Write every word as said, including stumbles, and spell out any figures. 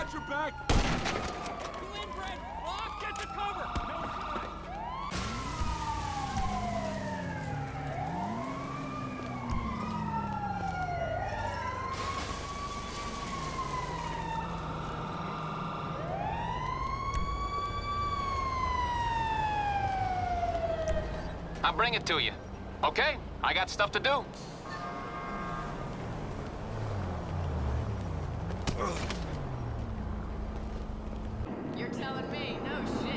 Watch your back! You inbred! Rock, get to cover! No shooting! I'll bring it to you. Okay? I got stuff to do. You're telling me, no shit.